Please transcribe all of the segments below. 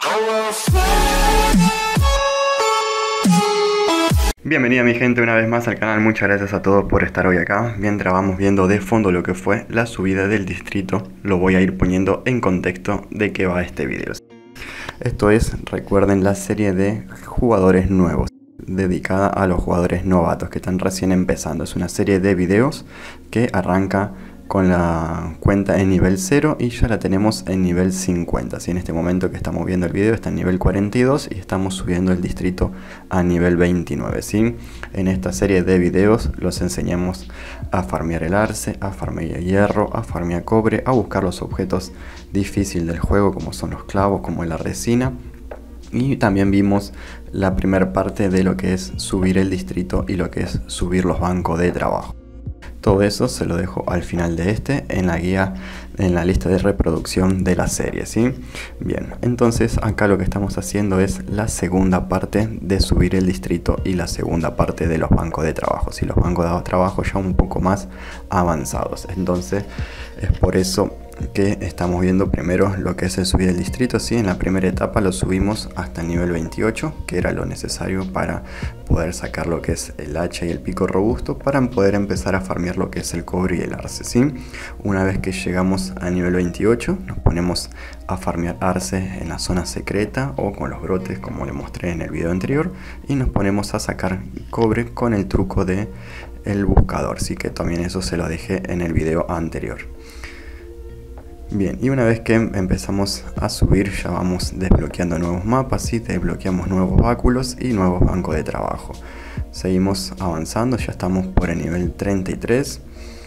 Bienvenida mi gente una vez más al canal, muchas gracias a todos por estar hoy acá. Mientras vamos viendo de fondo lo que fue la subida del distrito, lo voy a ir poniendo en contexto de qué va este video. Esto es, recuerden, la serie de jugadores nuevos, dedicada a los jugadores novatos que están recién empezando. Es una serie de videos que arranca con la cuenta en nivel 0 y ya la tenemos en nivel 50. ¿Sí? En este momento que estamos viendo el video está en nivel 42 y estamos subiendo el distrito a nivel 29. ¿Sí? En esta serie de videos los enseñamos a farmear el arce, a farmear hierro, a farmear cobre, a buscar los objetos difíciles del juego como son los clavos, como la resina. Y también vimos la primera parte de lo que es subir el distrito y lo que es subir los bancos de trabajo. Todo eso se lo dejo al final de en la guía, en la lista de reproducción de la serie, ¿sí? Bien, entonces acá lo que estamos haciendo es la segunda parte de subir el distrito y la segunda parte de los bancos de trabajo, ¿sí? Los bancos de trabajo ya un poco más avanzados. Entonces es por eso que estamos viendo primero lo que es el subir el distrito. ¿Sí? En la primera etapa lo subimos hasta el nivel 28, que era lo necesario para poder sacar lo que es el hacha y el pico robusto, para poder empezar a farmear lo que es el cobre y el arce. ¿Sí? Una vez que llegamos al nivel 28 nos ponemos a farmear arce en la zona secreta o con los brotes, como le mostré en el video anterior, y nos ponemos a sacar cobre con el truco de el buscador. Sí, que también eso se lo dejé en el video anterior. Bien, y una vez que empezamos a subir ya vamos desbloqueando nuevos mapas y desbloqueamos nuevos báculos y nuevos bancos de trabajo. Seguimos avanzando, ya estamos por el nivel 33.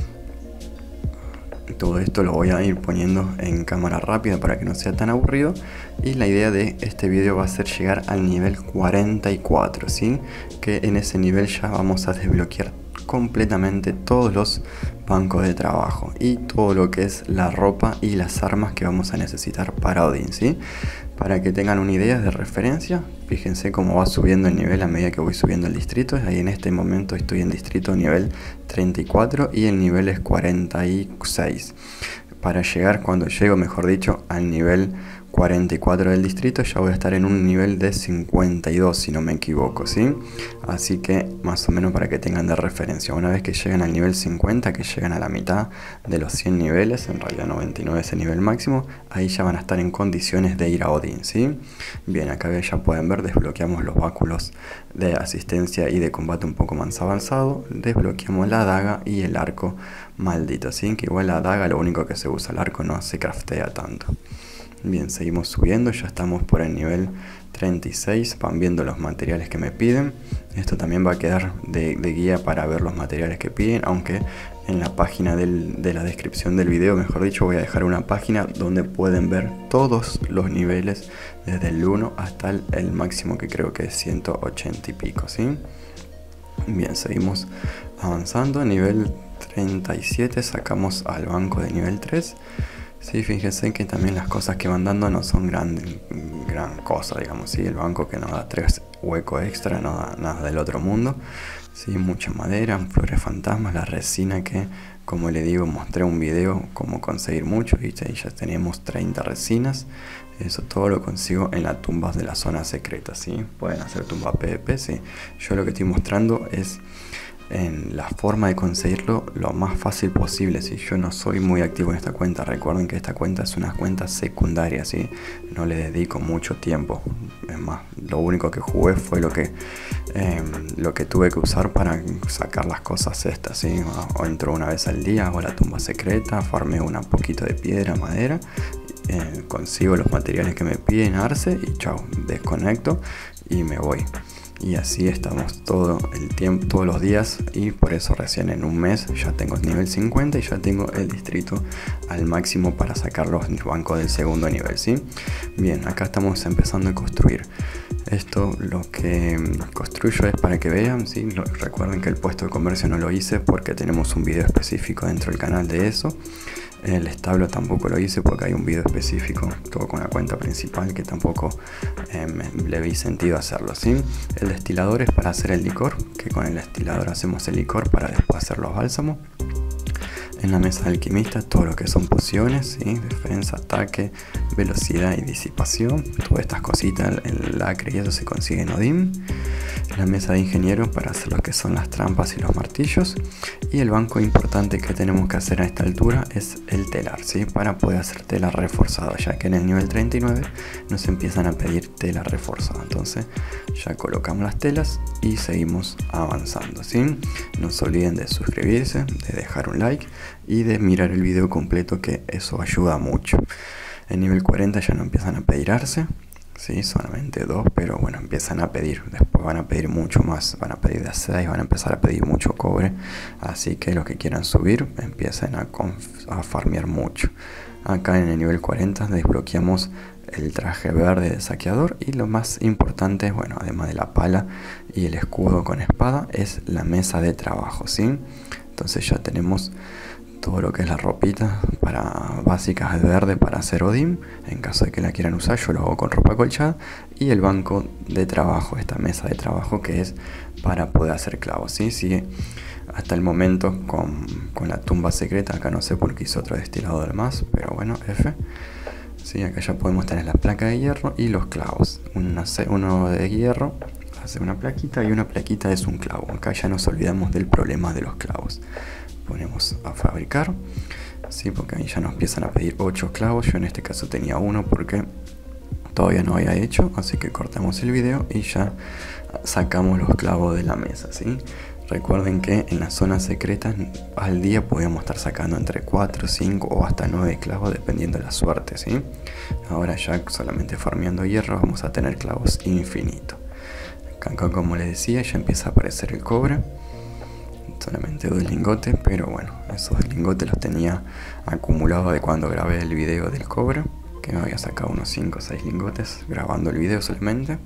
Todo esto lo voy a ir poniendo en cámara rápida para que no sea tan aburrido. Y la idea de este video va a ser llegar al nivel 44, ¿sí? Que en ese nivel ya vamos a desbloquear completamente todos los bancos de trabajo y todo lo que es la ropa y las armas que vamos a necesitar para Odín, ¿sí? Para que tengan una idea de referencia, fíjense cómo va subiendo el nivel a medida que voy subiendo el distrito. Ahí en este momento estoy en distrito nivel 34 y el nivel es 46. Para llegar, cuando llego mejor dicho, al nivel 44 del distrito, ya voy a estar en un nivel de 52 si no me equivoco, ¿sí? Así que más o menos para que tengan de referencia, una vez que llegan al nivel 50, que llegan a la mitad de los 100 niveles, en realidad 99 es el nivel máximo, ahí ya van a estar en condiciones de ir a Odín, ¿sí? Bien, acá ya pueden ver, desbloqueamos los báculos de asistencia y de combate un poco más avanzado, desbloqueamos la daga y el arco maldito, ¿sí? Que igual la daga lo único que se usa, el arco no se craftea tanto. Bien, seguimos subiendo, ya estamos por el nivel 36, van viendo los materiales que me piden. Esto también va a quedar de guía para ver los materiales que piden, aunque en la página de la descripción del video, mejor dicho, voy a dejar una página donde pueden ver todos los niveles, desde el 1 hasta el máximo, que creo que es 180 y pico, ¿sí? Bien, seguimos avanzando, nivel 37 sacamos al banco de nivel 3. Sí, fíjense que también las cosas que van dando no son gran cosa, digamos, ¿sí? El banco que nos da 3 huecos extra no da nada del otro mundo, ¿sí? Mucha madera, flores fantasmas, la resina que, como le digo, mostré un video cómo conseguir mucho, y ya tenemos 30 resinas. Eso todo lo consigo en las tumbas de la zona secreta, ¿sí? Pueden hacer tumba PvP, sí. Yo lo que estoy mostrando es en la forma de conseguirlo lo más fácil posible. Si yo no soy muy activo en esta cuenta, recuerden que esta cuenta es una cuenta secundaria, ¿sí? No le dedico mucho tiempo. Es más, lo único que jugué fue lo que tuve que usar para sacar las cosas estas, ¿sí? O entro una vez al día, hago la tumba secreta, farmeo un poquito de piedra, madera, consigo los materiales que me piden, arce, y chao, desconecto y me voy. Y así estamos todo el tiempo, todos los días, y por eso recién en un mes ya tengo el nivel 50 y ya tengo el distrito al máximo para sacar los bancos del segundo nivel, ¿sí? Bien, acá estamos empezando a construir. Esto lo que construyo es para que vean, ¿sí? Recuerden que el puesto de comercio no lo hice porque tenemos un video específico dentro del canal de eso. El establo tampoco lo hice porque hay un video específico, todo con la cuenta principal, que tampoco le vi sentido hacerlo, ¿sí? El destilador es para hacer el licor, que con el destilador hacemos el licor para después hacer los bálsamos. En la mesa de alquimista todo lo que son pociones, ¿sí? Defensa, ataque, velocidad y disipación, todas estas cositas, el lacre y eso se consigue en Odin. La mesa de ingeniero para hacer lo que son las trampas y los martillos. Y el banco importante que tenemos que hacer a esta altura es el telar, ¿sí? Para poder hacer tela reforzada, ya que en el nivel 39 nos empiezan a pedir tela reforzada. Entonces ya colocamos las telas y seguimos avanzando, ¿sí? No se olviden de suscribirse, de dejar un like y de mirar el video completo, que eso ayuda mucho. En nivel 40 ya no empiezan a pedir arce. Sí, solamente 2, pero bueno, empiezan a pedir, después van a pedir mucho más, van a pedir de 6, van a empezar a pedir mucho cobre, así que los que quieran subir empiecen a farmear mucho. Acá en el nivel 40 desbloqueamos el traje verde de saqueador y lo más importante, bueno, además de la pala y el escudo con espada, es la mesa de trabajo, ¿sí? Entonces ya tenemos todo lo que es la ropita para básicas de verde para hacer Odin, en caso de que la quieran usar. Yo lo hago con ropa colchada, y el banco de trabajo, esta mesa de trabajo que es para poder hacer clavos, ¿sí? Sigue hasta el momento con la tumba secreta. Acá no sé por qué hizo otro destilador más, pero bueno, F. Sí, acá ya podemos tener la placa de hierro y los clavos. Uno de hierro hace una plaquita y una plaquita es un clavo. Acá ya nos olvidamos del problema de los clavos. Ponemos a fabricar, ¿sí? Porque ahí ya nos empiezan a pedir 8 clavos. Yo en este caso tenía uno porque todavía no había hecho, así que cortamos el video y ya sacamos los clavos de la mesa, ¿sí? Recuerden que en las zonas secretas al día podíamos estar sacando entre 4, 5 o hasta 9 clavos dependiendo de la suerte, ¿sí? Ahora ya solamente farmeando hierro vamos a tener clavos infinitos. Acá, como les decía, ya empieza a aparecer el cobre. Solamente 2 lingotes, pero bueno, esos lingotes los tenía acumulados de cuando grabé el video del cobre, que me había sacado unos 5 o 6 lingotes grabando el video solamente.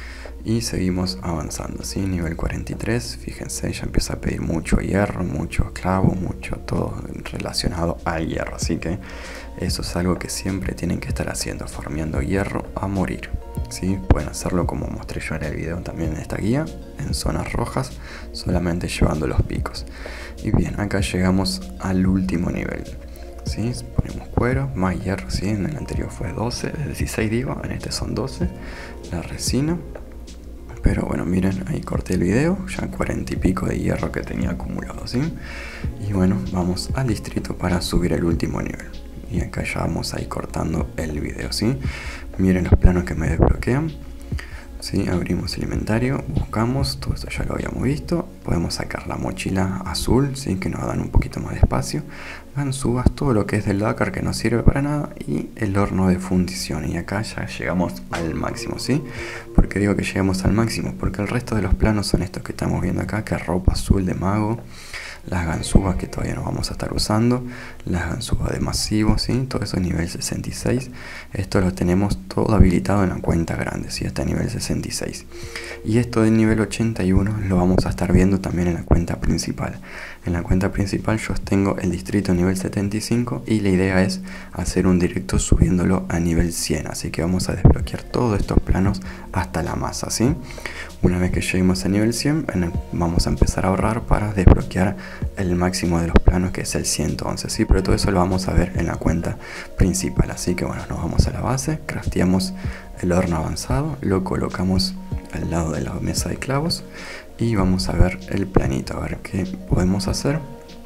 Y seguimos avanzando, ¿sí? Nivel 43, fíjense, ya empieza a pedir mucho hierro, mucho clavo, mucho todo relacionado al hierro, así que eso es algo que siempre tienen que estar haciendo, farmeando hierro a morir, ¿sí? Pueden hacerlo como mostré yo en el video también en esta guía, en zonas rojas, solamente llevando los picos. Y bien, acá llegamos al último nivel, ¿sí? Ponemos cuero, más hierro, ¿sí? En el anterior fue 12, 16 digo, en este son 12, la resina. Pero bueno, miren, ahí corté el video, ya 40 y pico de hierro que tenía acumulado, ¿sí? Y bueno, vamos al distrito para subir el último nivel. Y acá ya vamos a ir cortando el video, ¿sí? Miren los planos que me desbloquean, ¿sí? Abrimos el inventario, buscamos, todo esto ya lo habíamos visto. Podemos sacar la mochila azul, ¿sí? Que nos dan un poquito más de espacio. Ganzúas, todo lo que es del Dakar que no sirve para nada, y el horno de fundición. Y acá ya llegamos al máximo, ¿sí? ¿Por qué digo que llegamos al máximo? Porque el resto de los planos son estos que estamos viendo acá, que es ropa azul de mago, las ganzúas que todavía no vamos a estar usando, las ganzúas de masivo, ¿sí? Todo eso es nivel 66. Esto lo tenemos todo habilitado en la cuenta grande, ¿sí? Hasta nivel 66. Y esto del nivel 81 lo vamos a estar viendo también en la cuenta principal. En la cuenta principal yo tengo el distrito nivel 75 y la idea es hacer un directo subiéndolo a nivel 100. Así que vamos a desbloquear todos estos planos hasta la masa, ¿sí? Una vez que lleguemos a nivel 100, vamos a empezar a ahorrar para desbloquear el máximo de los planos, que es el 111, ¿sí? Pero todo eso lo vamos a ver en la cuenta principal. Así que bueno, nos vamos a la base, crafteamos el horno avanzado, lo colocamos al lado de la mesa de clavos y vamos a ver el planito, a ver qué podemos hacer.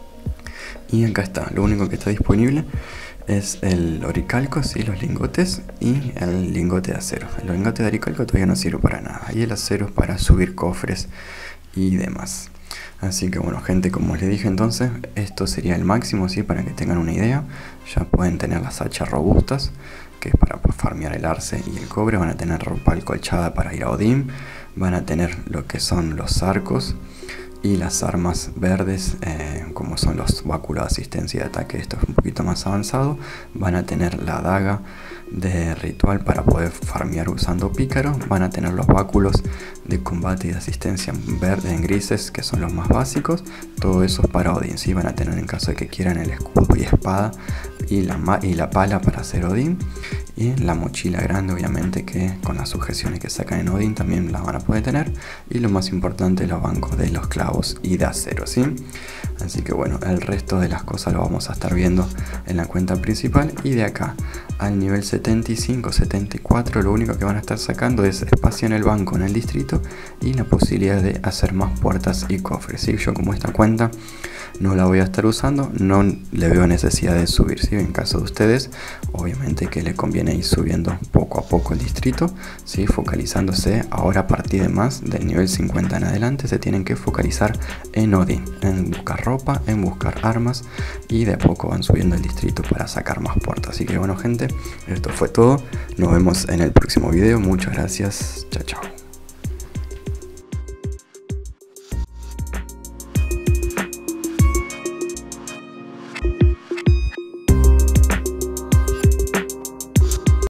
Y acá está, lo único que está disponible es el oricalco, ¿sí? Los lingotes y el lingote de acero. El lingote de oricalco todavía no sirve para nada, y el acero es para subir cofres y demás. Así que bueno, gente, como les dije, entonces esto sería el máximo, ¿sí? Para que tengan una idea. Ya pueden tener las hachas robustas, que es para farmear el arce y el cobre. Van a tener ropa alcolchada para ir a Odin. Van a tener lo que son los arcos y las armas verdes, como son los báculos de asistencia y de ataque. Esto es un poquito más avanzado. Van a tener la daga de ritual para poder farmear usando pícaro. Van a tener los báculos de combate y de asistencia verde en grises, que son los más básicos. Todo eso es para Odin, ¿sí? Van a tener, en caso de que quieran, el escudo y espada y la pala para hacer Odin. y en la mochila grande, obviamente, que con las sujeciones que sacan en Odin también las van a poder tener, y lo más importante, los bancos de los clavos y de acero, ¿sí? Así que bueno, el resto de las cosas lo vamos a estar viendo en la cuenta principal, y de acá al nivel 75, 74 lo único que van a estar sacando es espacio en el banco en el distrito y la posibilidad de hacer más puertas y cofres, ¿sí? Yo como esta cuenta no la voy a estar usando, no le veo necesidad de subir, ¿sí? En caso de ustedes, obviamente que le conviene ir subiendo poco a poco el distrito, ¿sí? Focalizándose ahora a partir de más del nivel 50 en adelante, se tienen que focalizar en Odin, en buscar ropa, en buscar armas, y de a poco van subiendo el distrito para sacar más puertas. Así que bueno gente, esto fue todo, nos vemos en el próximo video, muchas gracias, chao chao.